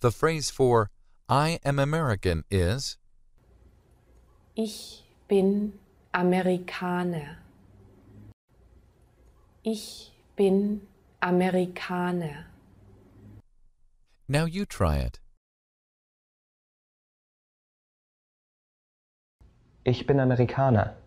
The phrase for I am American is Ich bin Amerikaner. Ich bin Amerikaner. Now you try it. Ich bin Amerikaner.